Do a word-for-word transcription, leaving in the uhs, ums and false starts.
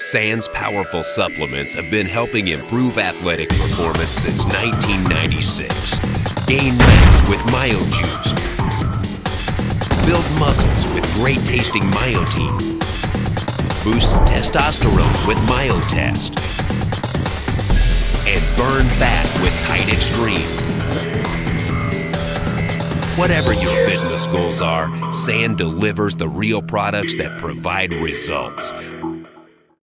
Sand's powerful supplements have been helping improve athletic performance since nineteen ninety-six. Gain mass with MyoJuice. Build muscles with great-tasting Myotein. Boost testosterone with MyoTest. And burn fat with Tight Extreme. Whatever your fitness goals are, Sand delivers the real products that provide results.